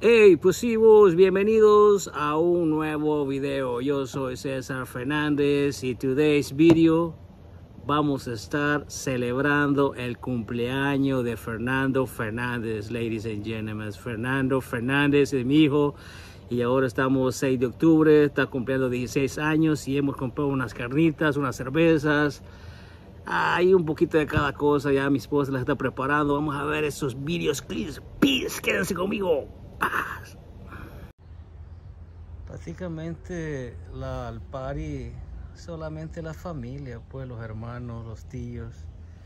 Hey, posibles, bienvenidos a un nuevo video. Yo soy César Fernández y today's video vamos a estar celebrando el cumpleaños de Fernando Fernández, ladies and gentlemen. Fernando Fernández es mi hijo y ahora estamos 6 de octubre, está cumpliendo 16 años y hemos comprado unas carnitas, unas cervezas. Hay un poquito de cada cosa, ya mi esposa las está preparando. Vamos a ver esos videos, please, quédense conmigo. Paz. Prácticamente al party solamente la familia, pues los hermanos, los tíos.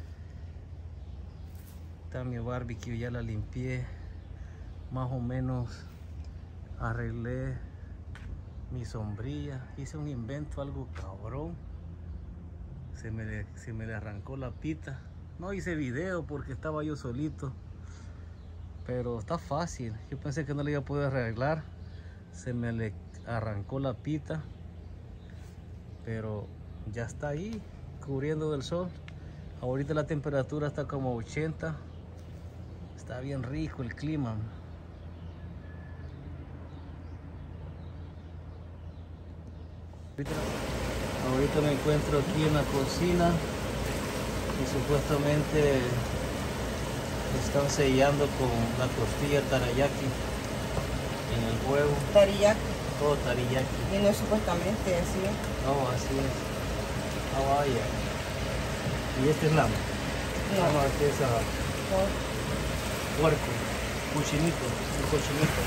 Está mi barbecue, ya la limpié, más o menos arreglé mi sombrilla, hice un invento algo cabrón. Se me le arrancó la pita. No hice video porque estaba yo solito, pero está fácil. Yo pensé que no le iba a poder arreglar. Se me le arrancó la pita, pero ya está ahí cubriendo del sol. Ahorita la temperatura está como 80. Está bien rico el clima. Ahorita me encuentro aquí en la cocina y supuestamente están sellando con la costilla teriyaki en el huevo. Teriyaki. Todo teriyaki. Y no es supuestamente así. No, así es. Oh, vaya. ¿Y este es lamb? No. No, este es No. puerco, cochinito, un cochinito.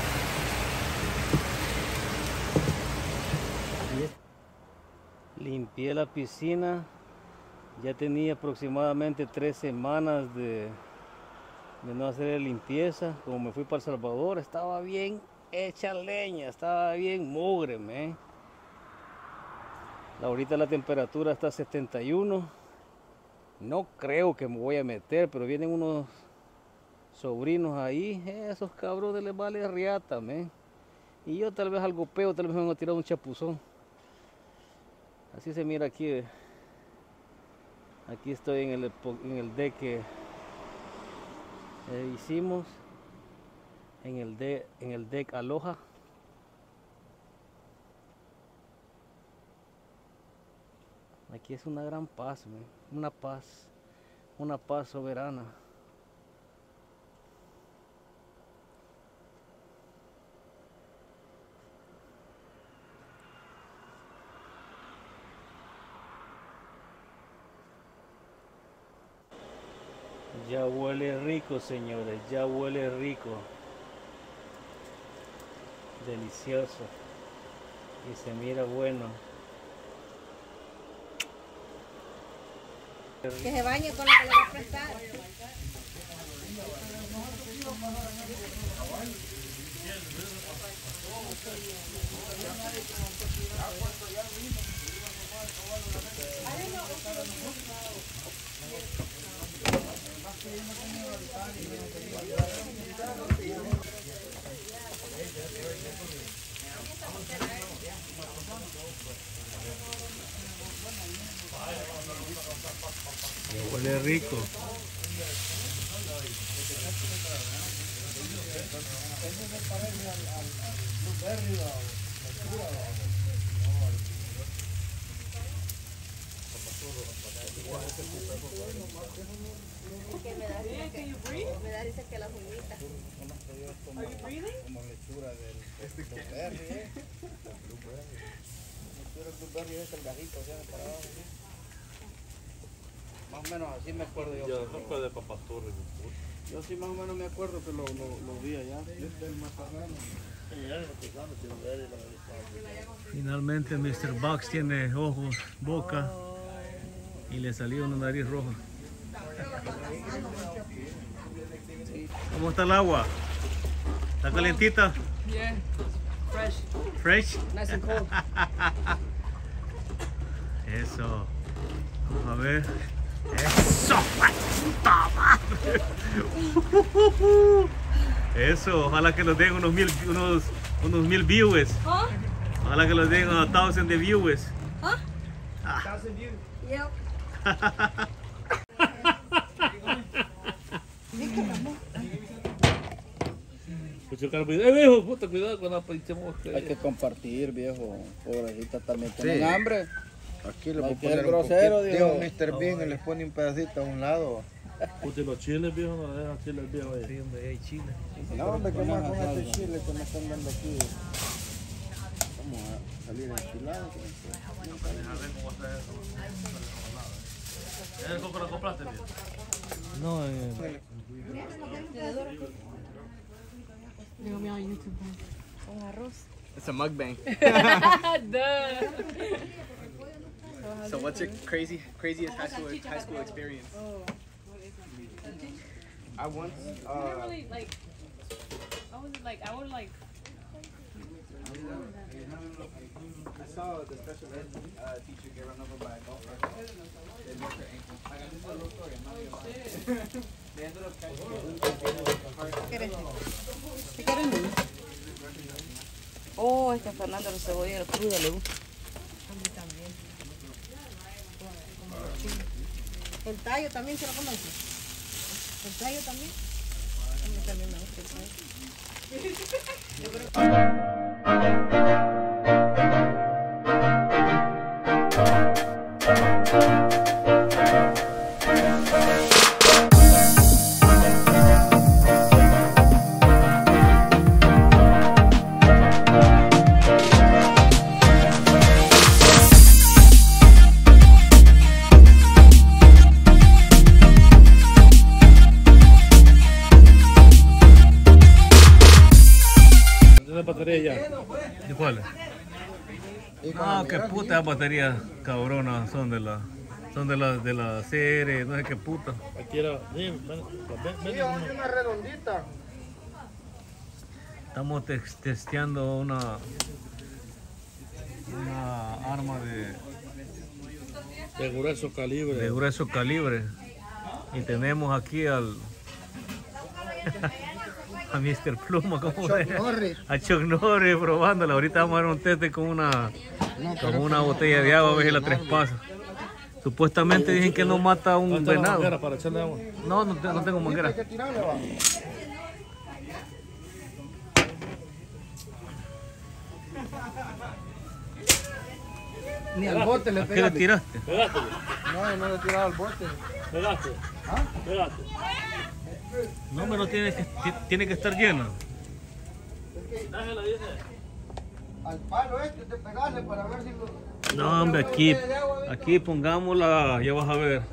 Limpié la piscina. Ya tenía aproximadamente 3 semanas de no hacer limpieza. Como me fui para El Salvador, estaba bien hecha leña, estaba bien mugre, man. Ahorita la temperatura está a 71. No creo que me voy a meter, pero vienen unos sobrinos ahí. Esos cabrones les vale riata, man. Y yo tal vez algo peo, tal vez me van a tirar un chapuzón. Así se mira aquí. Aquí estoy en el deck que hicimos. En el deck Aloha. Aquí es una gran paz, man. Una paz soberana. Ya huele rico, señores, ya huele rico. Delicioso. Y se mira bueno. Que se bañe con lo que le va a prestar. Huele rico. Me da risa que las uñitas. Como lectura del blueberry, el blueberry es el gajito, o sea, para abajo, ¿sí? Más o menos así me acuerdo yo. Yo no fue de Papá Torres. Yo sí más o menos me acuerdo que lo vi allá. Finalmente Mr. Box tiene ojos, boca y le salió una nariz roja. ¿Cómo está el agua? ¿Está calientita? Yeah, fresh, ¿Fresh? nice and cold. Eso. Vamos a ver. Eso. ¡Puta madre! Eso. Ojalá que nos den unos mil views. Huh? Ojalá que nos den 1,000 de views. Huh? 1,000 views. Yep. Pues yo quiero pedir, viejo, puta, cuidado con la pinchemos. Hay que compartir, viejo. Pobrecita también Sí. tienen hambre. Aquí le Hay puedo que poner ser un grosero, poquito. Dios. Dios, Mr. Bean y les pone un pedacito a un lado. Puta, los chiles, viejo, no le dejan chiles, viejo. Sí, hombre, hay chile. No, hombre, ¿qué más con este chile que me están dando aquí? Vamos a salir enchilados. ¿Cómo lo compraste, viejo? No, Con arroz. It's a mukbang. So what's your craziest high school experience? I once Really like, I was like, I would like. I saw the special ed teacher get run over by a golf cart. They broke her ankle. Like, this is a real story. I'm not gonna lie. They ended up catching her. ¿Qué quieres? ¿Qué quieres, niño? Oh, este Fernando los cebolleros cruda le gusta. A mí también. El tallo también se lo conoce. El tallo también. A mí también me gusta el tallo. ¿Tienes batería ya? ¿de cuál? Ah, qué puta batería cabrona son de la serie, no sé qué puta. Aquí era, sí, ven, Una redondita. Estamos testeando una arma de grueso calibre. de grueso calibre y tenemos aquí al a Mr. Pluma, ¿cómo Chuck es? Norris. A Chuck Norris probándola. Ahorita vamos a dar un teste con una botella de agua a ver si la traspasa. Supuestamente dicen que no mata a un ¿Dónde está la manguera venado. para echarle agua? No tengo manguera. Hay que tirarle, va. Ni al bote le ¿A qué le pegaste. tiraste? Pegaste, No, no le he tirado al bote. pegaste. Pegaste. No, pero tiene que estar llena. Déjala, dice. Al palo este te pegaste para ver si lo... No, hombre, aquí pongámosla, ya vas a ver.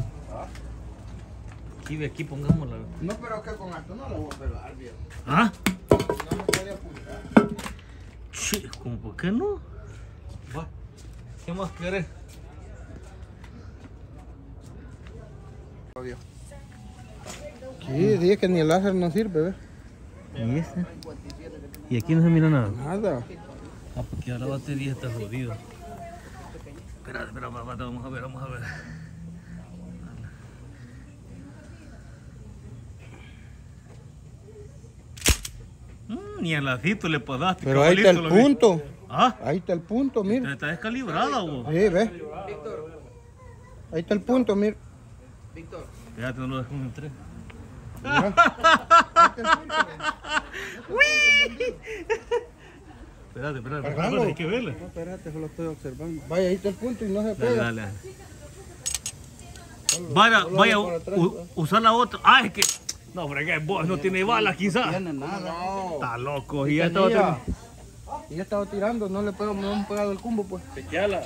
Aquí pongámosla. No, pero que con esto no lo voy a pegar, viejo. ¿Ah? No me puede apuntar. Che, ¿cómo por qué no? Va. ¿Qué más querés? Sí, dije que ni el láser no sirve, ¿ves? ¿Y ese? Y aquí no se mira nada. Nada. Ah, porque ahora la batería está jodida. Espera, vamos a ver. Ni al ladito le padaste. Pero ahí está el cabalito, lo vi. punto. Ah, Ahí está el punto, mira. está descalibrada, vos. Sí, ¿ves? Ahí está el punto, mira. Fíjate, no lo desconcentré. Mira. Espérate, Cargalo. hay que verle. No, espérate, solo estoy observando. Vaya, ahí está el punto y no se pega. Dale. Vaya, por atrás, usar la otra. Ah, es que. No, pero es que vos no tiene balas, quizás. No tiene nada. No. Está loco. Y ya estaba Tenía. Y ya estaba tirando, no le hemos pegado el combo, pues. Techala.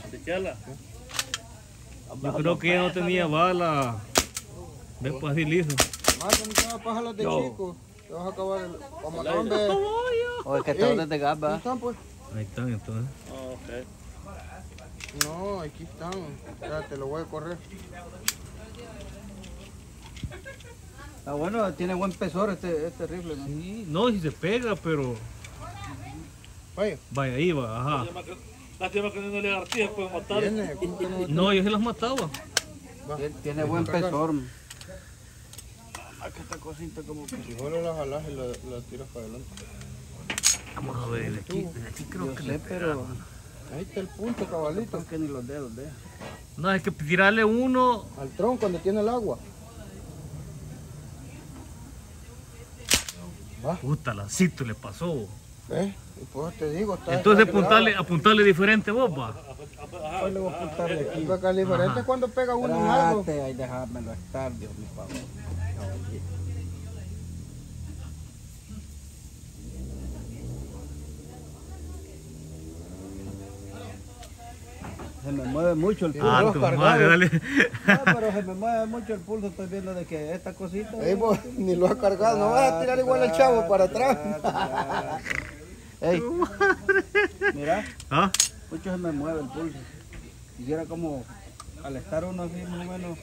Yo creo que ya no tenía bala. Ves, pues así liso. Marco, muchachos, pájalas de chico. Te vas a acabar el... Como no, hombre. O es que está desde Ahí Gaba. están, pues. Ahí están, entonces. Ok. No, aquí están. Espérate, lo voy a correr. Está bueno, tiene buen pesor este rifle, ¿no? Sí, no, si se pega, pero. Vaya. Vaya, ahí va, ajá. Lástima que no le lagartijas pueden matar. Viene, ¿cómo que no? No, yo sí las mataba. Tiene buen pesor. Aquí esta cosita como que si solo la jalas y la tiras para adelante. Vamos a ver, de aquí creo Yo que sé, le pero Ahí está el punto, cabalito. es que ni los dedos deja. No, hay que tirarle uno. Al tronco donde tiene el agua. Va. Puta, la cito le pasó. ¿Ves? Y pues te digo, está Entonces calibrado. apuntarle diferente vos, va. Hoy le voy a apuntar de aquí. Acá diferente cuando pega uno en algo. Espérate, ahí déjamelo estar, Dios mi favor. Se me mueve mucho el pulso. Ah, tu madre, dale. No, pero se me mueve mucho el pulso. Estoy viendo de que esta cosita. Ey, vos, ni lo has cargado, no vas a tirar igual al chavo para atrás. Ey, mira, ¿Ah? mucho se me mueve el pulso. Quisiera como al estar uno así más o menos.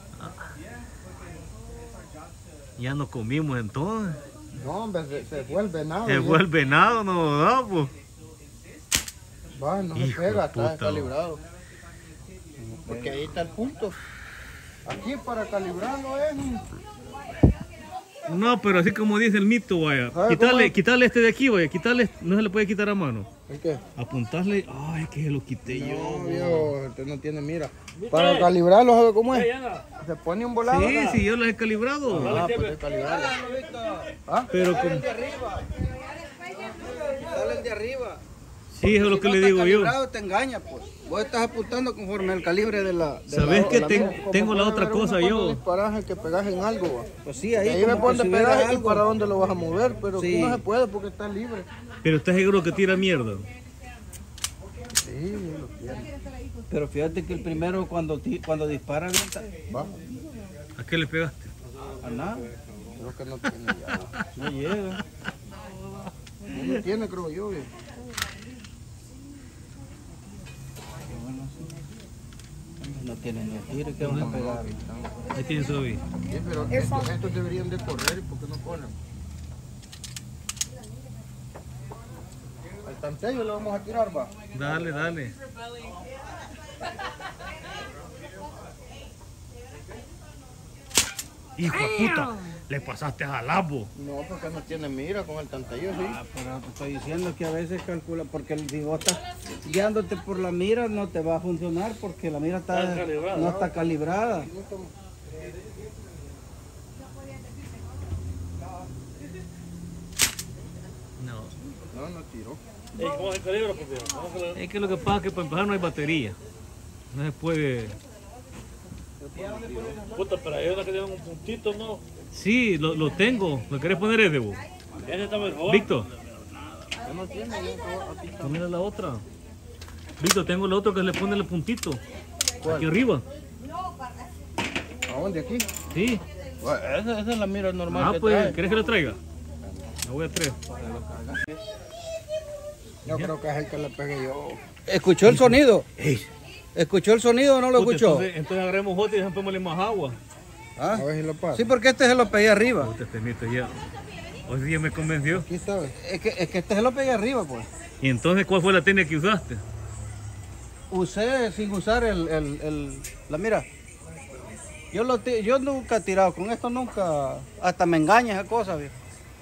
Ya nos comimos entonces. No, hombre, se fue el venado. Se fue el venado, no, no, pues. Va, no se Hijo de pega, puta, está calibrado. Porque ahí está el punto. Aquí para calibrarlo es. No, pero así como dice el mito, vaya. ¿Sabe cómo es? Quitarle este de aquí, vaya. Quitarle, no se le puede quitar a mano. ¿El qué? Apuntarle. Ay, que se lo quité yo. No, viejo, usted no tiene mira. Para calibrarlo, ¿sabe cómo es? Hey, Ana. Se pone un volado. Sí, sí, yo los he calibrado. Ah, pues de calibrarlo. ¿Ah? Pero como. Sale el de arriba. Sí, eso es lo que le digo yo. Calibrado te engaña, pues. Vos estás apuntando conforme al calibre de la. ¿Sabes qué? Como Tengo la puede otra ver uno cosa cuando yo. disparas el que pegas en algo, va. Pues sí, Ahí, ahí ve como por que donde si hubiera pegas y algo. para dónde lo vas a mover, pero Sí. aquí no se puede porque está libre. Pero estás seguro que tira mierda. Sí, lo tiene. Pero fíjate que el primero cuando dispara avienta. Va, ¿A qué le pegaste? A nada. creo que no tiene ya. No llega. No tiene, creo yo. Viejo. No tiene ni tiro, ¿qué vamos a pegar? Ahí tiene su vida. Sí, pero estos deberían de correr, ¿por qué no corren? Al tantello le vamos a tirar, va. Dale, dale. Hijo de puta, le pasaste a labo. No, porque no tiene mira con el tantello, sí. Ah, pero te estoy diciendo que a veces calcula, porque si vos estás guiándote por la mira no te va a funcionar porque la mira Está calibrada. no está calibrada. No. No, no tiró. Ey, ¿cómo se calibra? Porque vamos a calibrar. Es que lo que pasa es que para empezar no hay batería. No se puede. Puta, pero hay una que tiene un puntito, ¿no? Sí, lo tengo. ¿Lo querés poner ese vos? Ese está mejor. Víctor, Ya no tiene, aquí está. mira la otra. Víctor, tengo la otra que le pone el puntito. Aquí arriba. ¿A dónde? ¿Aquí? Sí. Bueno, esa es la mira normal Ah, que pues, trae. ¿querés que lo traiga? La voy a traer. Yo creo que es el que le pegué yo. ¿Escuchó el sonido? ¿Escuchó el sonido o no lo Puta, escuchó? entonces agarremos otro y dejémosle más agua. ¿Ah? A ver si lo pasa. Sí, porque este se lo pegué arriba. Puta, este mito ya. Hoy sí ya me convenció. Aquí sabes. Es que este se lo pegué arriba, pues. ¿Y entonces cuál fue la técnica que usaste? Usé sin usar la mira. Yo nunca he tirado con esto, nunca. Hasta me engaña esa cosa, viejo.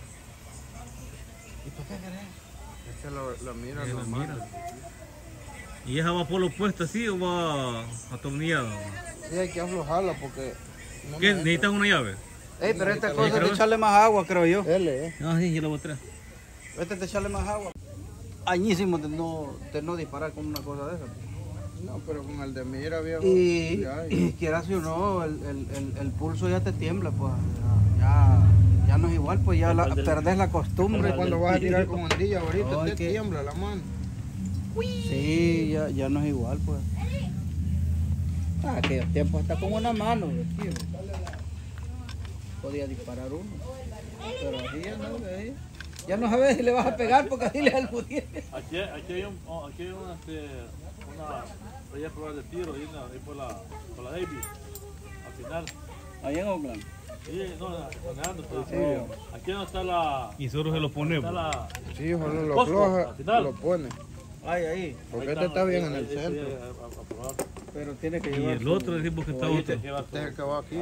Esta es la mira normal. ¿Y esa va por lo opuesto así o va atornillada? Sí, hay que aflojarla porque... no ¿Qué? me entra. ¿Necesitas una llave? Ey, pero esta Sí, cosa es creo. de echarle más agua, creo yo. L, Ah, sí, yo la voy a traer. Este es de echarle más agua. Añísimo de no disparar con una cosa de esa. No, pero con el de mira, viejo. Y, ya, y quieras o no, el pulso ya te tiembla, pues. Ya no es igual, pues ya perdés la costumbre. cuando vas a tirar con ondilla ahorita No, te es que- tiembla la mano. Sí, ya no es igual, pues. Aquellos tiempos está con una mano, tío. Podía disparar uno. Pero así ya no sabes si le vas a pegar porque así le da el pudiente. Aquí hay una voy a probar de tiro ahí por la Davis. Al final. Ahí en Oakland. Sí, no, manejando estoy diciendo. Aquí no está la. Y solo se lo Está ponemos. la. Sí, solo lo Costco, afloja, al final. lo pone. Ahí. Porque ahí este está bien en ahí el estoy centro. a probar. Pero tiene que Y llevar. el otro decimos que está otro. Este es el que va aquí.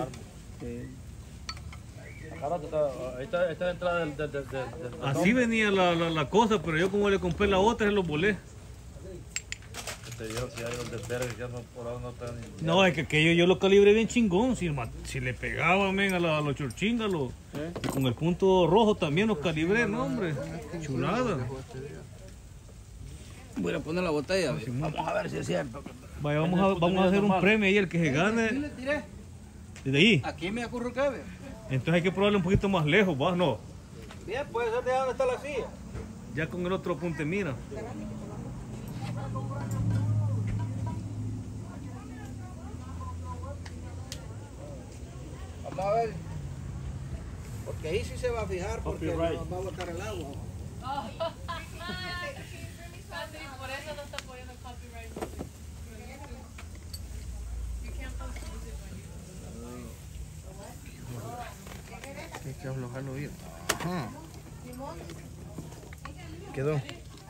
Ahí está la entrada del. Así venía la cosa, pero yo como le compré la otra, se lo volé. te digo que hay los de verga que no por ahora no están. No, es que aquello yo lo calibré bien chingón. Si le pegaba, men, a los chorchingalos. Y con el punto rojo también los calibré, no, hombre. Chulada. Voy a poner la botella. Vamos a ver si es cierto. Vaya, vamos a hacer un premio ahí, el que se gane. le tiré. Desde ahí. Aquí me acurruqué. Entonces hay que probarle un poquito más lejos, ¿vas? No. Bien, puede ser de dónde está la silla. Ya con el otro apunte, mira. Vamos a ver. Porque ahí sí se va a fijar porque Copyright. nos va a botar el agua. Por eso no está poniendo copyright. You can't post music when you Hay que aflojarlo bien. Ajá. Quedó.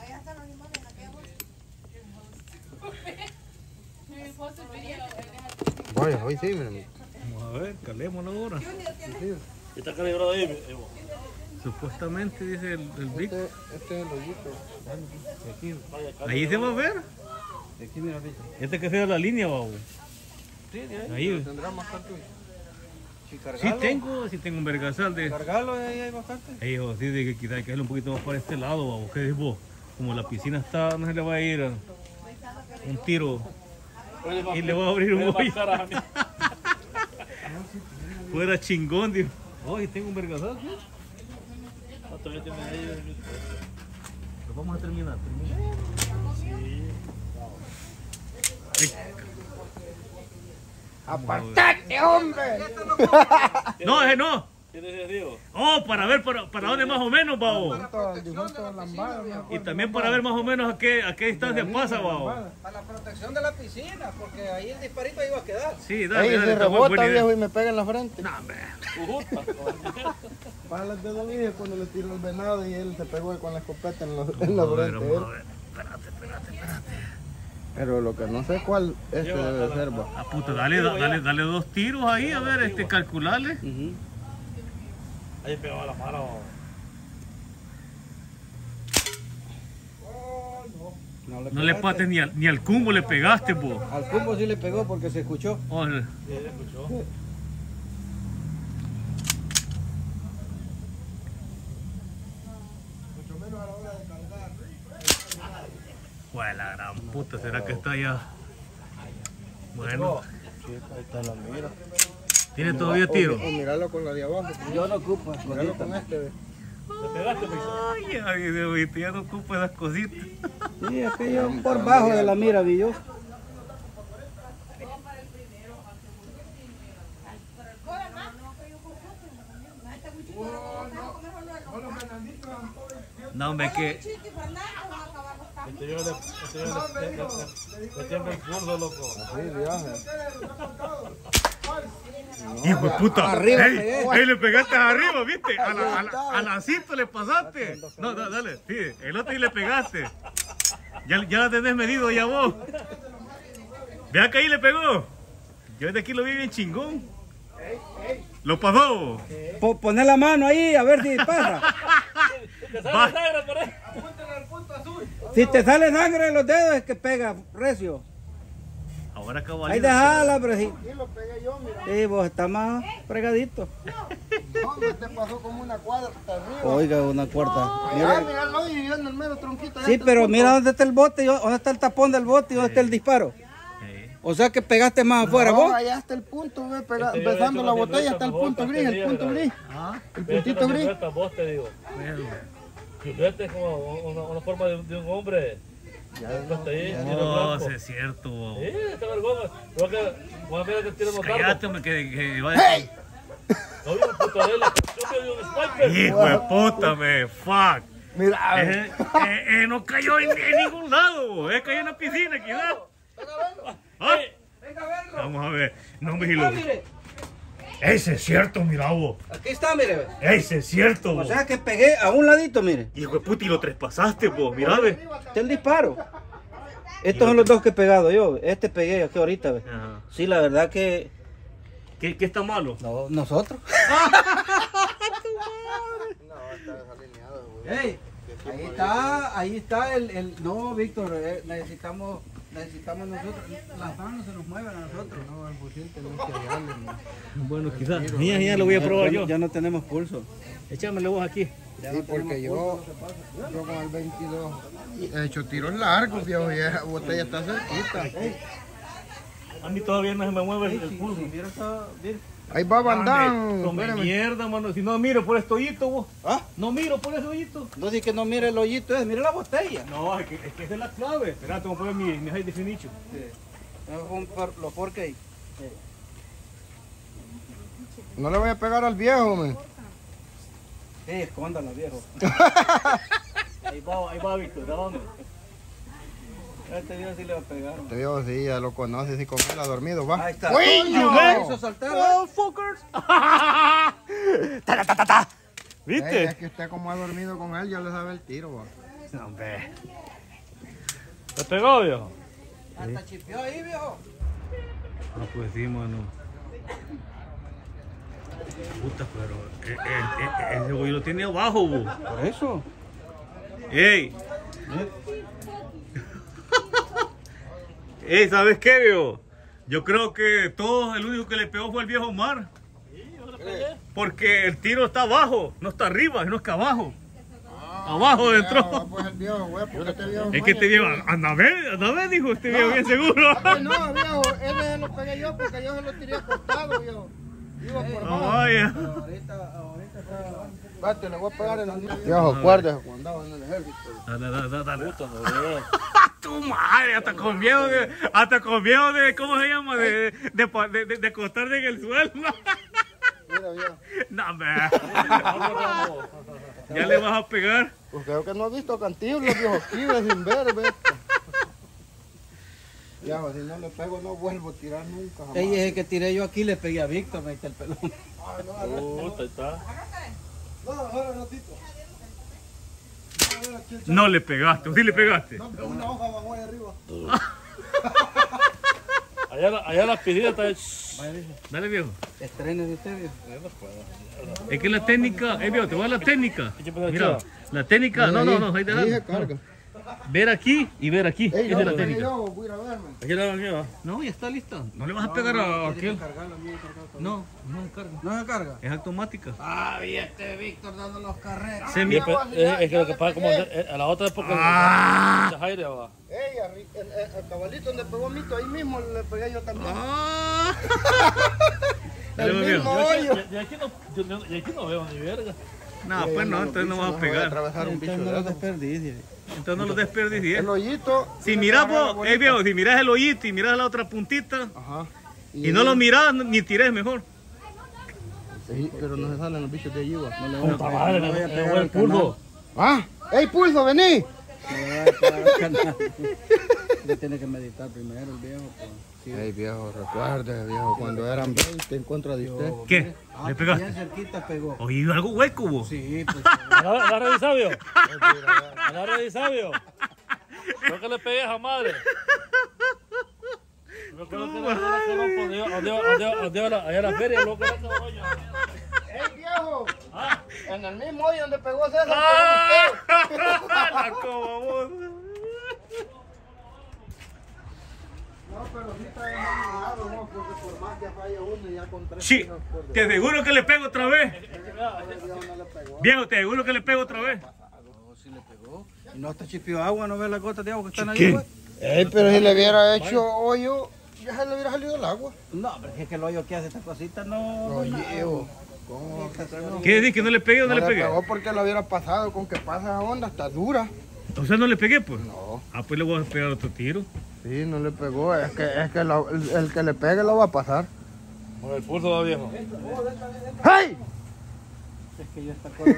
post a video and it has to be Vaya, hoy sí, miren. Vamos a ver, calémoslo ahora. ¿Y está calibrado ahí, Evo? Supuestamente dice el Vic. Este es el hoyito. Aquí. Ahí se va a ver. Aquí, mira, fíjate. Este que sea la línea, babo. Sí, de ahí. Ahí. Tendrá más tanto. Sí tengo un vergasal de... Cargalo, ahí hay bastante. Ey, hijo, sí, de que quizás hay que hacerlo un poquito más para este lado, babo. ¿Qué dices vos? Como la piscina está, no se le va a ir un tiro y le va a abrir un hoyo. Fuera chingón, digo. Oye, tengo un vergasal, ¿sí? No, todavía tiene ahí. Lo vamos a terminar. ¡Apartate, hombre! No, ese no. ¿Quién es ese Diego? Oh, para ver para dónde más o menos, babo. Y también para ver más o menos a qué distancia pasa, babo. Para la protección de la piscina, porque ahí el disparito iba a quedar. Sí, dale, Ahí dale, se está buena rebota, idea. viejo, y me pega en la frente. No, hombre. Para las de Domínguez cuando le tiró el venado y él se pegó con la escopeta en la Vamos frente. a ver, vamos a él. ver. Espérate. Pero lo que no sé cuál debe ser, va. Ah, puta, dale dos tiros ahí, a ver, calcularle. Ahí pegaba la mano. No le pates ni al cumbo le pegaste, vos. Al cumbo sí le pegó porque se escuchó. Oh, Sí, se escuchó. pues la gran puta, ¿será que está ya? Bueno, Sí, ahí está la mira. ¿tiene todavía tiro? O míralo con la de abajo. Yo no ocupo. Míralo con este. ve. ¿Le pegaste, Pizza? Ay, ya no ocupo esas cositas. Sí, es que yo por bajo de la mira vi yo. No, hombre, que... Este yo le tiembla el pulso, loco. Sí, viaje. Hijo de puta, Arriba ey, pegué. ey, le pegaste arriba, ¿viste? A la cinta le pasaste. No, dale, sí, el otro y le pegaste. Ya la tenés medido ya vos. Vea que ahí le pegó. Yo de aquí lo vi bien chingón. Lo pasó. Poner la mano ahí a ver si pasa. ¿Te Va. sale sangre por ahí? Si te sale sangre en los dedos es que pega recio. Ahora caballero. Ahí dejala, pero sí. Sí, lo pegué yo, mira. Sí, vos está más fregadito. No, me te pasó como una cuadra hasta arriba. Oiga, una cuarta. Ah, Mira. mira, no, y yo en el mero tronquito. Sí, pero mira dónde está el bote, dónde está el tapón del bote y dónde está el disparo. O sea que pegaste más afuera, vos. allá está el punto, ve, Este yo empezando le la he hecho botella, una está el silueta punto mejor gris, para el este punto día, gris. El puntito gris. Vos te digo. Silueta es como una forma de un hombre. Puesta ahí, tiro No, blanco. sí es cierto. Sí, está vergüenza. Igual que cuando mira que tira los Cállate, dardos. hombre, que va a No vi un puto de él. Yo vi un sniper. Hijo de puta, me fuck. Mira, No cayó en ningún lado, cayó en la piscina, quizás. ¿Ah? Vamos a ver. No me gilo. Mire, Ese es cierto, mira vos. aquí está, mire. Ese es cierto, O vos. sea que pegué a un ladito, mire. Hijo de puta, y lo traspasaste, vos. Mira, ve. Este es el disparo. Estos son los dos que he pegado yo. Este pegué aquí ahorita, ve. Ajá. Sí, la verdad que... ¿Qué está malo? No, nosotros. Ey, ahí está el... No, Víctor, necesitamos necesitamos nosotros, las manos se nos mueven a nosotros. No, al fusil tenemos que hallarle, ¿no? Bueno, quizás. Ya lo voy a probar yo. Ya no tenemos pulso. Échamelo vos aquí. Sí, porque yo con el 22 he hecho tiros largos, viejo, y esa botella está cerquita. A mí todavía no se me mueve el pulso. Ahí va Bandán. Come mierda, mano. Si no miro por este hoyito, vos. ¿Ah? No miro por ese hoyito. No dice que no mire el hoyito, mire la botella. No, es que esa es la clave. Espera, tengo que poner mi high definition. Los porque No le voy a pegar al viejo, man. sí, escóndala, viejo. Ahí va, Víctor, ¿de dónde? Este día sí le va a pegar. Este viejo sí, ya lo conoce, sí, con él ha dormido, va. Ahí está. ¡Uy, ¡No! man! Hizo saltar, ¡Oh, fuckers! ¿Viste? Es que usted como ha dormido con él, ya le sabe el tiro, va. No, hombre. ¿Te pegó, viejo? Hasta chipeó ahí, viejo. Ah, pues sí, mano. Puta, pero ese güey lo tiene abajo, vos. Por eso. ¡Ey! ¡Ey! ¿Sabes qué, viejo? Yo creo que el único que le pegó fue el viejo Omar. Porque el tiro está abajo, no está arriba, sino que abajo. Abajo dentro. Pues el viejo, güey, porque este viejo... Es que este viejo, anda a ver, dijo este viejo, bien seguro. Pues no, viejo, ese se lo pegué yo porque yo se lo tiré acostado, viejo. Iba por No, abajo. vaya. Ahorita Vete, le voy a pegar en el... Viejo, acuérdese cuando andaba en el ejército. Dale. Tu madre, hasta con miedo de, ¿cómo se llama? De acostarte en el suelo. Mira, viejo. No, hombre. Ya le vas a pegar. Pues creo que no ha visto Cantinflas, viejo, esquive sin ver, ve. Viejo, si no le pego no vuelvo a tirar nunca, jamás. Ey, es que tiré yo aquí, le pegué a Víctor, me quité el pelón. Puta, ahí está. No, ahora ratito. No le pegaste, ¿o sí le pegaste? No, pero una hoja bajó ahí arriba. Allá la pedida está... Dale, viejo. Estrene de usted, viejo. Es que la técnica, viejo, te voy a dar la técnica. Mira, la técnica, no, ahí te Ahí da. se carga. Ver aquí y ver aquí. Ey, Esa no, es la lo pegué técnica. yo, voy a ir a verme. Aquí la mía. No, ya está lista. No le vas a pegar a aquel. No se carga. ¿No se carga? Es automática. Ah, y este Víctor dando los carreras. Semi. Es que lo que pasa como a la otra época Ah. de aire va. Ey, el cabalito donde pegó Mito, ahí mismo le pegué yo también. Ah. El Dale, mismo viejo. hoyo. De aquí no veo ni verga. No, pues no, entonces no vas a Voy a pegar. atravesar un bicho Entonces no de lo eso. desperdicie. Entonces no lo desperdicies. El hoyito. Si miras vos, viejo, si miras el hoyito y miras la otra puntita Ajá. y no lo miras, ni tires mejor. Sí, pero no se salen los bichos de allí, va. Puta madre, no voy a le pegar voy el el pulso. ¡Ah! ¡Ey, Pulso, vení! Le tiene que meditar primero el viejo. Pues. Sí. Ey, viejo, recuerde, viejo, cuando eran 20 en contra de usted. ¿Qué? ¿Le pegaste? Bien cerquita pegó. Oye, algo hueco vos. Sí, pues. ¿La revisado, vio? ¿La revisado, vio? Creo que le pegué a esa madre. Yo creo que allá a la feria, loco. ¡Ey, viejo! Ah. En el mismo hoyo donde pegó César, La como vos. No, pero sí está enamorado, ¿no? Porque por más que falla uno, ya con 3 Sí, tiros por te aseguro que le pego otra vez. debajo, no le pegó. Viejo, te aseguro que le pego otra vez. No, sí le pegó. Y no está chipió agua, no ves las gotas de agua que están ahí, ¿Qué? güey. Ey, pero si le hubiera hecho hoyo, ya se le hubiera salido el agua. No, pero es que el hoyo que hace esta cosita no. Oye, ¿cómo? ¿Qué decís? ¿Que no le pegué o no le pegué? pegó porque lo hubiera pasado, con que pasa esa onda, está dura. O sea, no le pegué, pues. No, Ah, pues le voy a pegar otro tiro. sí, no le pegó, es que el que le pegue lo va a pasar. Con el pulso va viejo. ¡Hey! Es que yo esta cosa.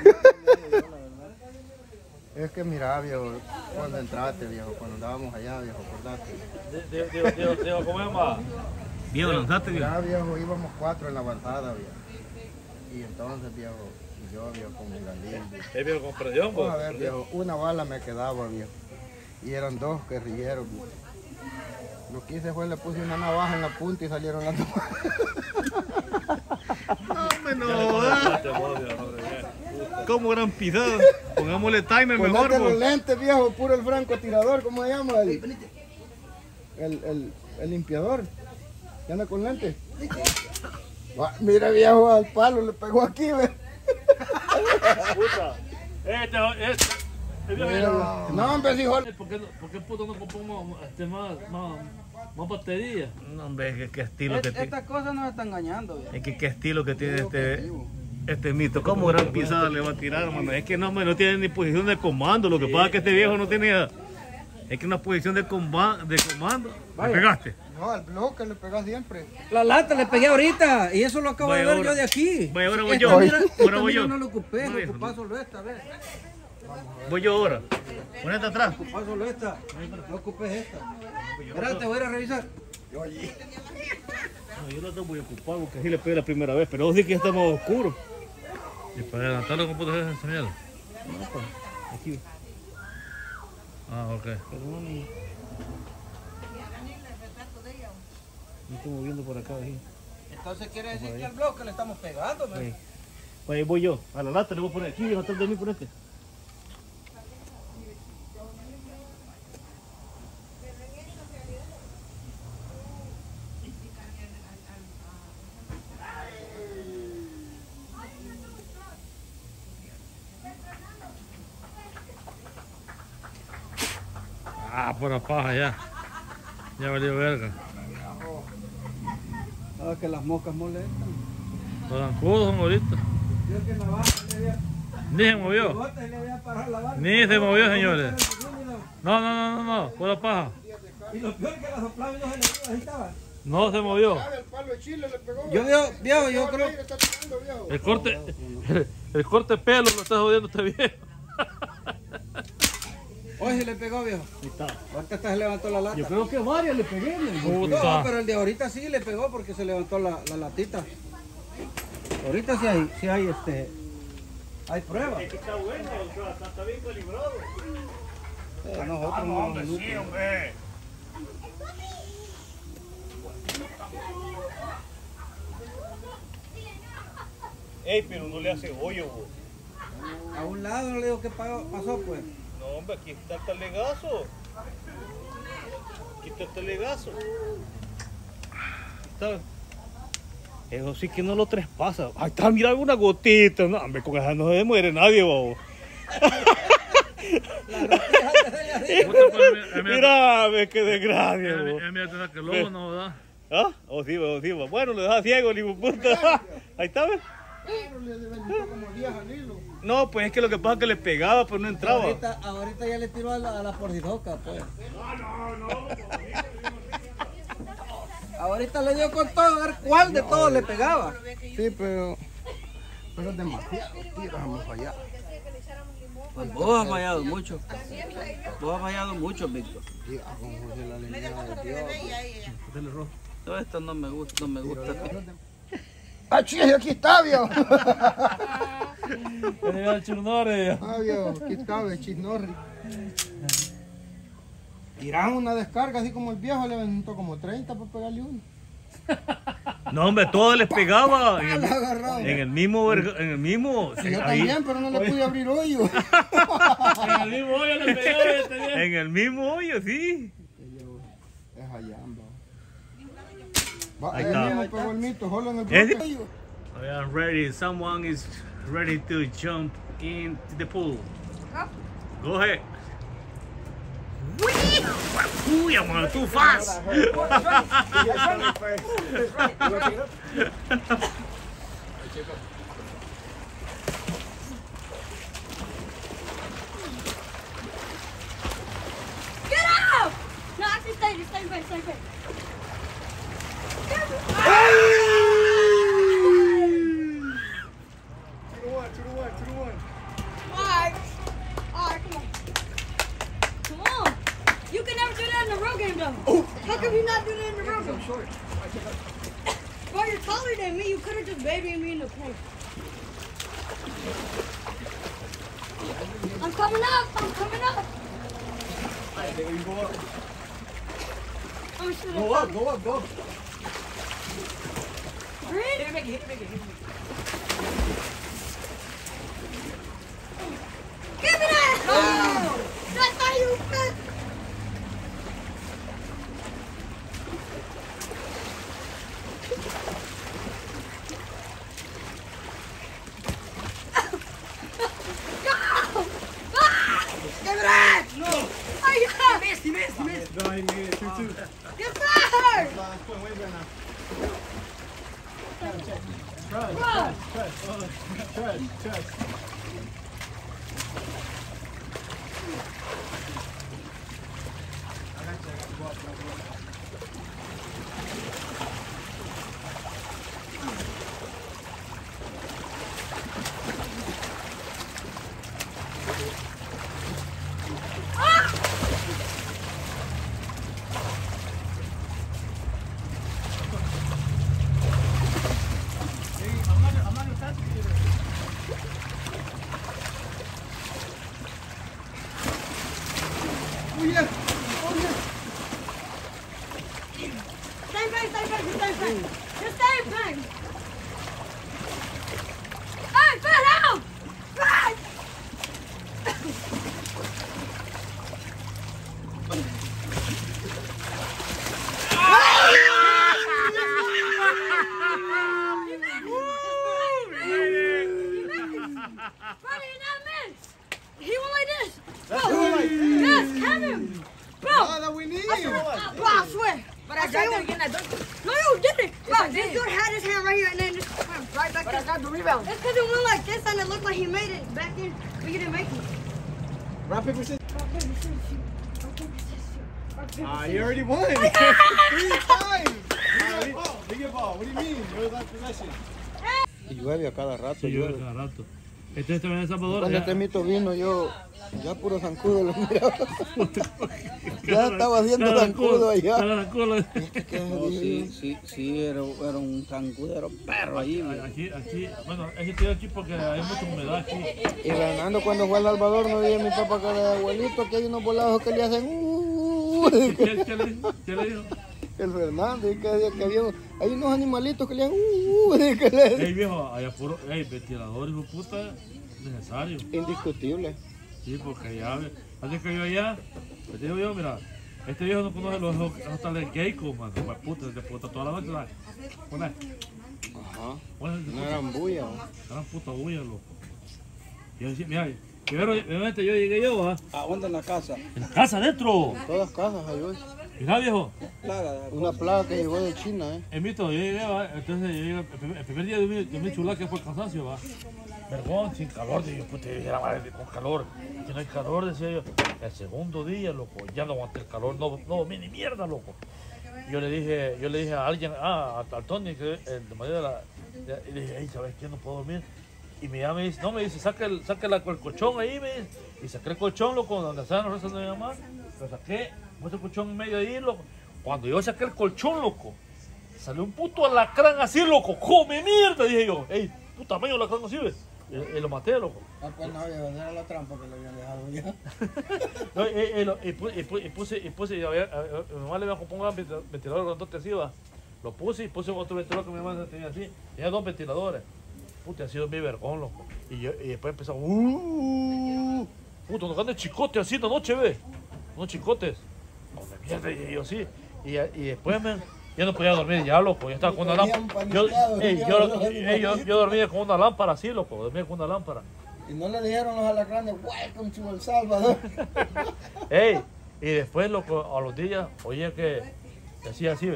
Es que mira, viejo, cuando entraste, viejo, cuando andábamos allá, viejo, acordate. Digo, ¿cómo se llama? Viejo, lanzate, viejo. Ya, viejo, íbamos 4 en la avanzada, viejo. Y entonces, viejo, yo, viejo, con mi galín, viejo. Viejo, comprendió, Vamos a ver, viejo, una bala me quedaba, viejo. Y eran 2 guerrilleros, viejo. Lo que hice fue le puse una navaja en la punta y salieron las 2. No, menos. Como gran pisada. Pongámosle timer mejor, Ponete los pues. lentes, viejo, puro el francotirador, ¿cómo se llama? el limpiador. Que anda con lentes. Mira viejo, al palo le pegó aquí, ve. Puta. No, hombre, hijo. ¿Por qué puto no compramos más baterías? No, hombre, qué estilo que tiene. Estas cosas nos están engañando. Viejo. Es que qué estilo que tiene este mito. ¿Cómo gran pisada le va a tirar, hermano? Es que no tiene ni posición de comando. Lo que pasa es que este viejo no tiene... Es que una posición de comando. ¿Le pegaste? No, al bloque le pegas siempre. La lata le pegué ahorita y eso lo acabo de ver yo de aquí. Vaya, ahora voy Esta yo. mira, Ahora voy yo. no lo ocupé, Voy. lo ocupé solo esta, ¿ves? Voy yo ahora. Ponete atrás. Ocupé solo esta, no ocupé esta. Espérate, voy a ir a revisar. No, yo no te voy a ocupar porque así le pegué la primera vez, pero vos sí que ya estamos oscuros. Y para adelantar la computadora es señal. Aquí. Ah, ok. Perdón. Me estoy moviendo por acá. Ahí. Entonces quiere decir que al bloque le estamos pegando, ¿no? Ahí. Ahí voy yo. A la lata le voy a poner aquí, atrás de mí, ponete. Ah, por la paja ya. Ya valió verga. Ah, que las moscas molestan. Los zancudos ahorita. Yo que la baja le había... Ni se movió. botas y le había parado la barra. Ni se movió, señores. No. Por la paja. Y lo peor que la soplaba y no se le dio, ahí estaba. No se movió. El palo de Chile le pegó. Yo viejo, yo creo... Está tirando, viejo. El corte de pelo lo está jodiendo este viejo. Hoy se le pegó, viejo. Ahí está. Ahorita hasta se levantó la lata. Yo creo que varias le pegué. No, pero el de ahorita sí le pegó porque se levantó la latita. Ahorita sí hay hay pruebas. Está bueno, está bien calibrado. Nosotros no. Sí, hombre. Ey, pero no le hace hoyo, vos. A un lado no le digo qué pasó, pues. No, hombre, aquí está el talegazo. Aquí está el talegazo. Está. Eso sí que no lo traspasa. Ahí está, mira una gotita. No, hombre, con esa no se muere nadie, bobo. Mira, ve qué desgracia, bobo. Mira, que lobo no da. ¿Ah? O sí, bueno, le deja ciego, el hijo puta. Ahí está, ¿ves? No, pues es que lo que pasa es que le pegaba, pero no entraba. Ahorita ya le tiró a la pordidoca, pues. No. Ahorita le dio con todo, a ver cuál de todos le pegaba. Sí, pero es demasiado. Vamos allá. Pues vos has fallado mucho. Vos has fallado mucho, Víctor. Todo esto no me gusta, ¡Ah, chile, aquí está, viejo! El churnore. Ah, viejo, aquí está, el chisnorri. Tiraron una descarga así como el viejo, le aventó como 30 para pegarle uno. No, hombre, todo les pegaba. Ah, lo agarró. En el mismo. Sí, yo también, pero no le pude abrir hoyo. En el mismo hoyo le pegaba. En el mismo hoyo, sí. Es allamba. Ahí está. Ahí pegó el mito, solo en el bloque. I am ready. Someone is ready to jump into the pool. Go ahead. Uy, I'm too fast. Get out! No, actually stay back. Come on. You can never do that in the real game, though. How come you not do that in the real game? Bro, you're taller than me. You could have just babied me in the paint. I'm coming up. I'm sure Go up. Green? Give me that! Oh! That's how you fit! he didn't get it too. Get back! Trash. Just stay bang. Hey, Ben, help! Ben! Buddy, you're not man. He went like this. Bro, yes, have him. Bro, that we need. bro, I swear. But I got it again. I don't. No, you didn't. Bro, I this did. dude had his hand right here and then just right back But I in. got the rebound. It's because it went like this and it looked like he made it back in, but he didn't make it. Rock, paper, scissors. Rock, paper, scissors, shoot. Rock, paper, scissors, shoot. Rock, paper, Ah, scissors. you already won. 3 times. Big ball. What do you mean? It was like possession. Y llueve a cada rato. Sí, llueve cada rato. Este en El Salvador. Cuando este mito vino, yo ya puro zancudo lo miraba. Ya estaba haciendo zancudo allá. Sí, era un zancudero perro ahí. Aquí, bueno, estoy aquí porque hay mucha humedad aquí. Y Fernando cuando fue a El Salvador no dije a mi papá que era abuelito, que hay unos volados que le hacen ¿Qué le dijo? El Fernando, y que hay unos animalitos que le hacen Ey, viejo, hay puro, ventilador, hijo de puta, necesario. indiscutible. Sí, porque ya, así que yo allá, te digo yo, mira, este viejo no conoce los hostales Geico, man, de puta, toda la noche, una, Ajá. una, No eran bulla. gran puta bulla, loco. Yo decía, mira, primero, obviamente yo llegué yo, ¿ah? ¿A dónde en la casa? En la casa adentro. Todas casas ahí hoy. Mira, viejo, Una plaga que llegó de China, Emito, yo llegué, ¿va? Entonces yo llegué, el primer día de mi chula que fue el cansancio, va. Vergón, sin calor, digo, puta, yo era madre con calor. Aquí no hay calor, decía yo. El segundo día, loco, ya no aguanté el calor, no, ni mierda, loco. Yo le dije a alguien, al Tony, que de manera y le dije, hey, ¿sabes qué? No puedo dormir. Y me dice, no, me dice, saca el colchón ahí, me dice. Y saqué el colchón, loco, donde estaban los restos de mi mamá. Lo saqué, puse el colchón en medio ahí, loco. Cuando yo saqué el colchón, loco, salió un puto alacrán así, loco. ¡Come mierda! Dije yo, hey, tu tamaño alacrán así, ¿ves? Y lo maté, loco. Ah, pues no, era la trampa que le habían dejado ya. No, y puse, mi mamá le había comprado un ventilador grandote así, va. Lo puse y puse otro ventilador que mi mamá tenía así. Tenía 2 ventiladores. Puta, ha sido mi vergón, loco. Y después empezó, puta, nos ganan chicotes así en la noche, ve. Unos chicotes. No me mierda, y yo sí. Y después, ya no podía dormir ya, loco. Yo estaba con una lámpara. Yo dormía con una lámpara así, loco. Dormía con una lámpara. Y no le dijeron los alacranes, welcome to El Salvador. Ey, y después, loco, a los días, oye que decía así, ve.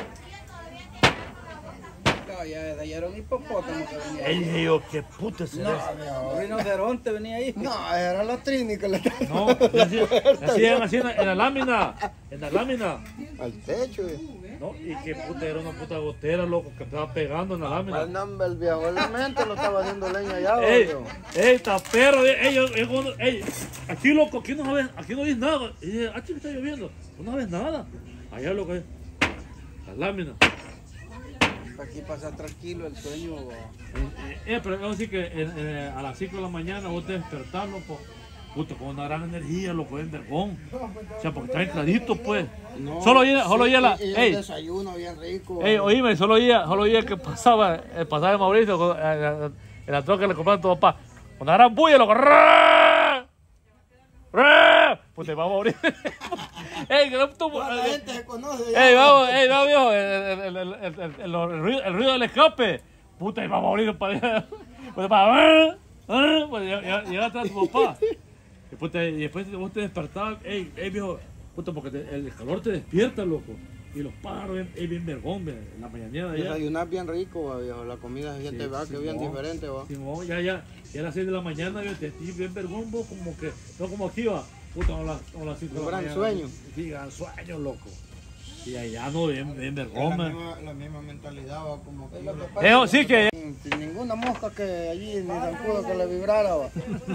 Ya era un hipopótamo que venía. Ey, yo, qué puta es eso. Un rinoceronte venía ahí. No, era la Trini que le No, decían así en la lámina. al techo. No, y qué puta, era una puta gotera, loco, que estaba pegando en la lámina. El nombre del viejo, el mente lo estaba haciendo leña allá. Ey, obvio. está perro, aquí, loco, aquí no ves nada. Y dije, aquí está lloviendo, no ves nada. Allá, loco, la lámina. Aquí pasa tranquilo el sueño. Pero vamos a decir que a las 5 de la mañana vos te despertás, loco, puto, con una gran energía, loco, es vergón. O sea, porque está bien clarito, pues. No, Solo oía la. Y el Ey, desayuno bien rico. oíme, solo oía que pasaba el pasaje de Mauricio en la troca que le compraron a tu papá. Una gran bulla, loco. ¡Ra! ¡Ra! Pues te va a morir. Ey, que no tú. La gente se conoce. Ey, vamos, viejo. El ruido del escape. Puta, y va a morir para allá. Pues para. Pues llega atrás tu papá. Y después vos te despertabas. Ey, viejo. Puta, porque el calor te despierta, loco. Y los pájaros es bien vergón, ve, en la mañana ya. Desayunar bien rico, va, viejo. La comida se siente, va, que bien diferente, va. Simón, ya a las 6 de la mañana, yo te estoy bien vergón, vos, como que, no como aquí va. Puta, a las 5 de la mañana. Gran sueño. Sí, gran sueño, loco. Y allá no, bien vergón, La misma mentalidad, va, como que... sí que... Sin ninguna mosca que allí, ni zancudo que le vibrara, va.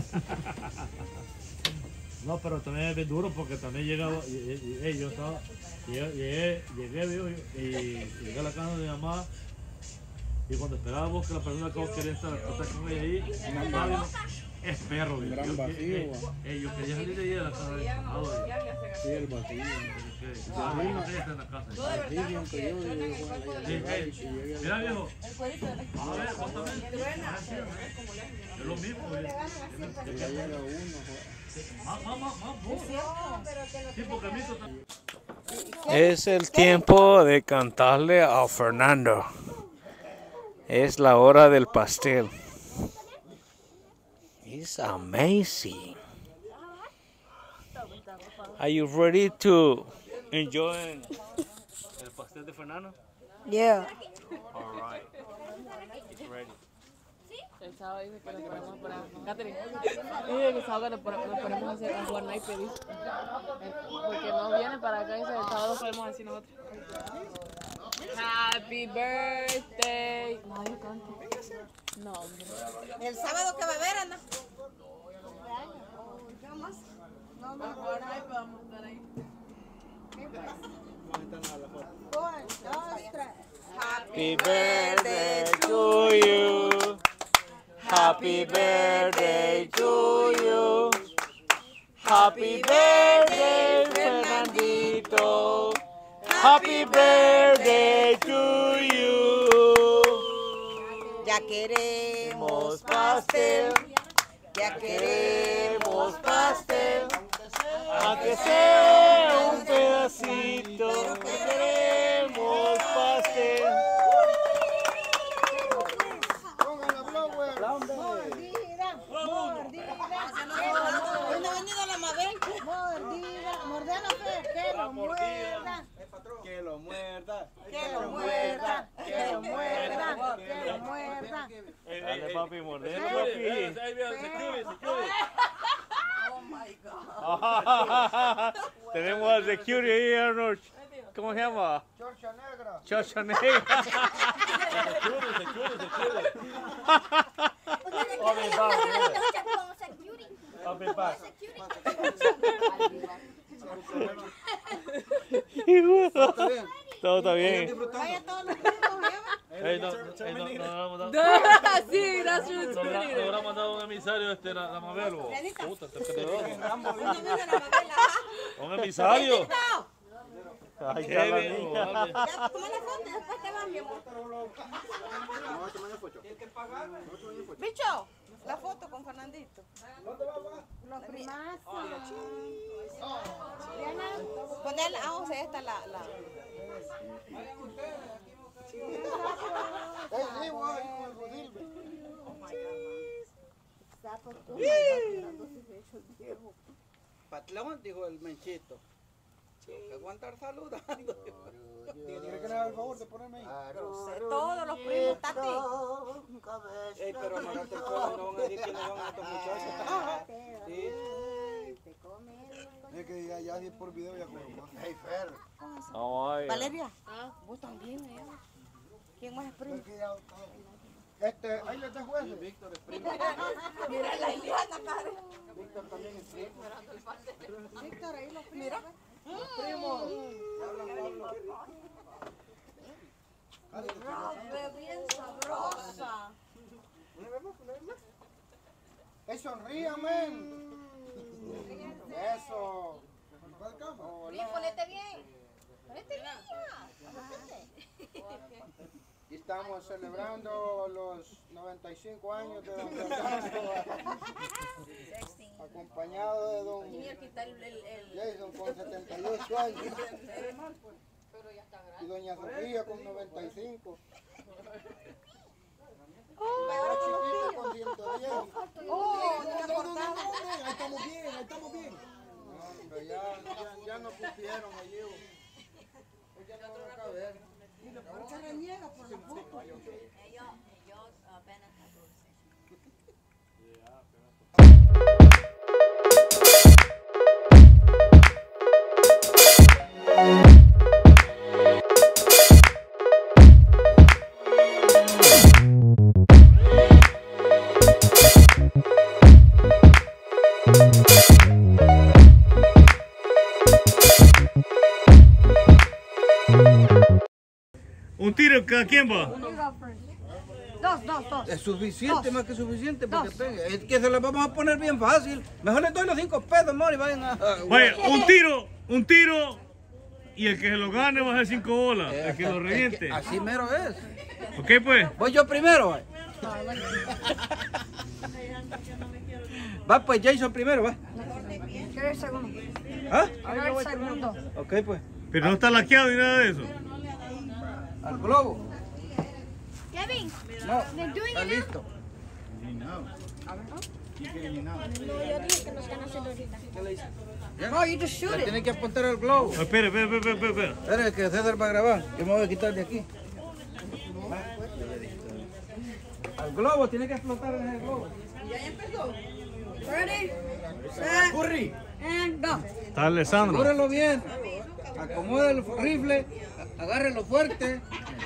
No, pero también es bien duro porque también llegaba, yo estaba, llegué, viejo, y llegué a la casa de mi mamá y cuando esperábamos que la persona que vos querías estar con ella ahí, mi mamá es perro, viejo. Gran vacío, Yo quería salir de ahí de la casa de mi mamá, Sí, el vacío. está en la casa. Sí, siempre yo Mira, viejo, a ver, vos también, es lo mismo, ya llega uno, Es el tiempo de cantarle a Fernando. Es la hora del pastel. It's amazing. Are you ready to enjoy el pastel de Fernando? Yeah. All right. Ready. El sábado dice que nos ponemos para... Catherine, dice que el sábado nos ponemos a jugar naipes, dice. Porque no viene para acá, dice, el sábado podemos decir nosotros. Happy birthday. Nadie canta. No, hombre. El sábado que va a haber, Ana. No, no, jugar naipes, vamos a estar ahí. Happy birthday to you. Happy birthday to you. Happy birthday, Fernandito. Happy birthday to you. Ya queremos pastel. ya queremos pastel. Aunque sea un pedacito, queremos pastel. Hoy no ha venido la Mabel. Mordida la fe, que lo muerda. Que lo muerda. Que lo muerda. Que lo muerda. Que lo muerda. Dale, papi, morder, Oh my God. Tenemos al security ahí, Arnold. ¿Cómo se llama? Chorcha negra. Chocha negra. I'll be back. Todo está bien. Vaya todos los primos, Sí, that's true. Nos habrá mandado un emisario la Mabelo. Puta, un emisario. Ahí está la niña. toma la foto, después te van, mi amor. Bicho, la foto con Fernandito. Los primazos. Ponle, vamos a esta la. Patlón, dijo el menchito. Que aguantar saludando. ¿Quiere que le haga el favor de ponerme ahí? Todos los primos, Tati. Ey, pero amarrate el pelo, no van a decir quiénes van a estos muchachos. Sí. Es que ya si es por video ya como más. Hey, Fer. Valeria, vos también, ¿Quién más es primo? Ahí les dejo eso. Víctor es primo. Mira la Iliana, Karen. Víctor también es primo. Víctor, ahí los primos. Mira. Primo. Bien sabrosa. Sonría, men. Eso. Primo, ponete bien. Ponete bien. Y estamos celebrando los 95 años de don Fernando, acompañado de don Jason con 78 años y doña Sofía con 95. La chiquita con 110. Oh, Ahí estamos bien, ahí estamos bien. No, hombre, ya. Ya no cupieron allí. Ya no van a caber. ¿Por qué reniega por la foto? Un tiro cada quien va. Dos. Es suficiente, más que suficiente para que pegue. Es que se las vamos a poner bien fácil. Mejor les doy los 5 pesos, amor, y vayan a... Vaya, un tiro. Y el que se lo gane va a ser 5 bolas. El que lo reviente. Así mero es. Ok, pues. Voy yo primero, va. Va, pues Jason primero, va. Quiero el segundo. ¿Ah? Quiero el segundo. Ok, pues. Pero no está laqueado ni nada de eso. Al globo. Kevin, No, they're doing está it now. listo. No, yo dije que nos van a hacer ahorita. Oh, you just shoot Le it. tiene que apuntar al globo. Espera. Espera, que César va a grabar. Yo me voy a quitar de aquí. Al globo, tiene que explotar en el globo. Ready, set, Curry, and go. Está Alessandro. cúrelo bien. Acomoda el rifle. Agárrelo fuerte.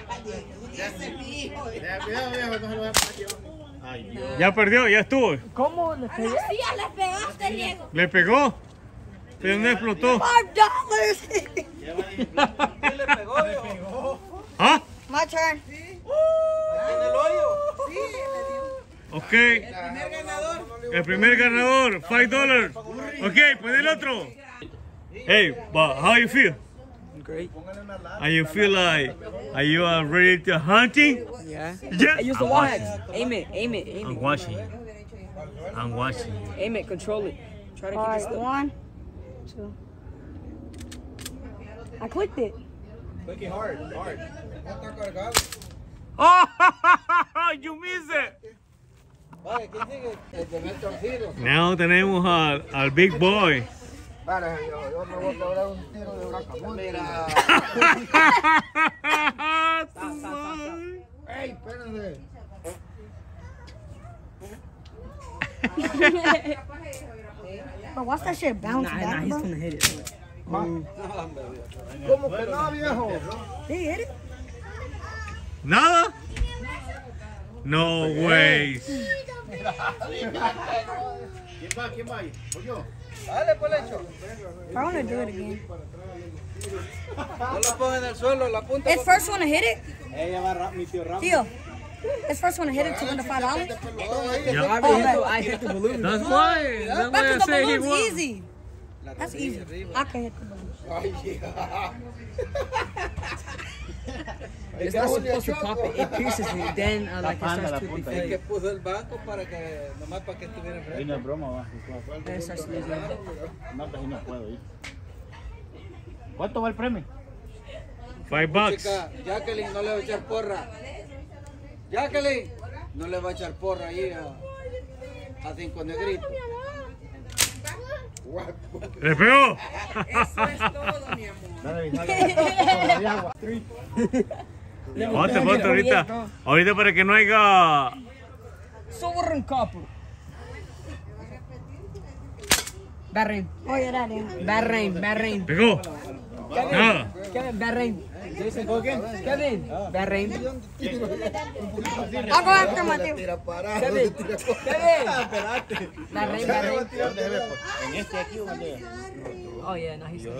Ya perdió, ya estuvo. Sí, ya le pegaste, Diego. Le pegó. Pero no explotó. $5. ¿Quién le pegó? ¿Ah? My turn. En el hoyo. Ok. El primer ganador, $5. Ok, pon el otro. Hey, but how you feel? Great. Are you feel like, are you ready to hunting? Yeah. Yeah. Use the wall heads. Aim it. I'm watching you. I'm watching you. Aim it. Control it. Try to keep it Alright, still. 1, 2. I clicked it. Click it hard. Está cargado. Oh, you missed it. Vale, ¿quién sigue? El de Néstor Ciro. Now tenemos al big boy. Vale, yo me voy a quebrar un tiro de huracán. Mira. ¡Ey, espérense! But watch that shit bounce back, he's bro. gonna hit it. ¿Cómo que no, viejo? He hit it. Nada? No way. ¿Quién va ahí? ¿Voy yo? Dale, pues lecho. I want to do it again. No lo pongan en el suelo, la punta. It's first one to hit it. Ella va mi tío Ramón. Theo. It's first one to hit it to win the $5. Yeah. I hit the balloon. That's why. That's why I That's the say he balloon's won. easy. That's easy. I can hit the balloon. It's not supposed to pop it. It pierces me. Then like it starts to El que deflate. puso el banco para que, nomás para que estuviera Y enfrente. no es broma, va. Then it starts to deflate. No, pues no puedo ir. ¿Cuánto va el premio? $5. Chica, Jacqueline no le va a echar porra. Jacqueline no le va a echar porra ahí a 5 negritos. Le pegó. Ponte ahorita. Ahorita para que no haya. Sovereign copper. Bad rain. Oh, yeah, that is. Bad rain. Bad rain. Pegó. Nada. Kevin, bad rain. Jason, go again. Kevin, bad rain. I'll go after my Theo. Kevin, bad rain, bad rain. ¿En este aquí o dónde? Oh yeah, no, he's.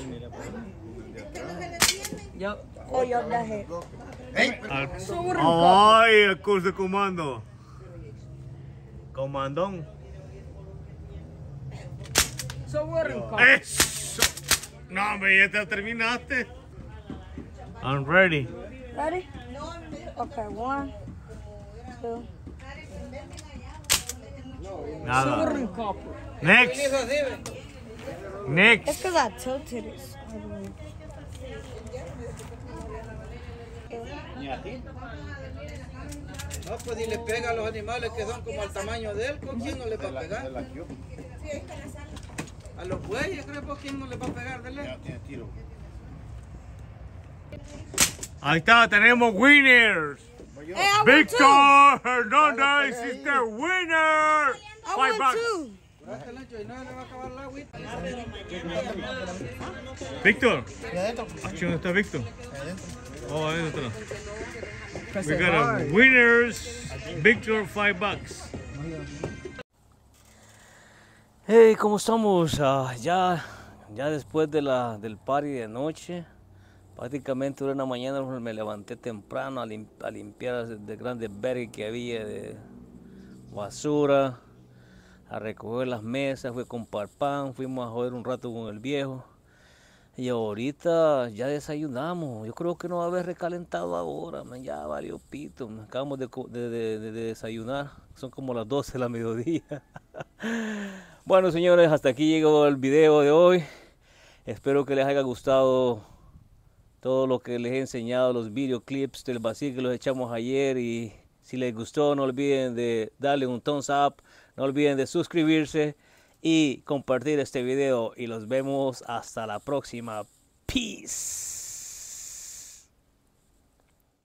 Yep. Oh, yeah, that hit. Ay, el curso de comando. Comandón. Sovereign copper. Eso. No, hombre, ya te terminaste. I'm ready. Ready? Okay, 1, 2. Nada. Sovereign copper. Next. It's Next. because I tilted it. I believe. ¿Ni a ti? No, pues si le pega a los animales que son como al tamaño de él, ¿con quién no le va a pegar? A los bueyes, creo que quién no le va a pegar de lejos. Ya tiene tiro. Ahí está, tenemos winners. Hey, I won Victor two. Hernandez is the winner. I $5 won two. Curate el ancho y no le va a acabar el agüita. Víctor. Ah, ¿dónde está Víctor? Oh, ahí está. We got a winners. Victor, $5. Hey, ¿cómo estamos? Ya después del party de noche, prácticamente una mañana me levanté temprano a limpiar de grandes berries que había de basura, a recoger las mesas, fui a comprar pan, fuimos a joder un rato con el viejo. Y ahorita ya desayunamos. Yo creo que no va a haber recalentado ahora, man. Ya valió pito. Acabamos de desayunar. Son como las 12 de la mediodía. Bueno, señores, hasta aquí llegó el video de hoy. Espero que les haya gustado todo lo que les he enseñado, los videoclips del vacío que los echamos ayer. Y si les gustó, no olviden de darle un thumbs up. No olviden de suscribirse y compartir este video. Y los vemos hasta la próxima. Peace.